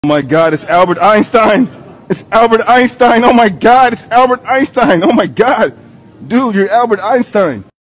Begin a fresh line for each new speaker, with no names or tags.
Oh my God, it's Albert Einstein. It's Albert Einstein. Oh my God, it's Albert Einstein. Oh my God. Dude, you're Albert Einstein.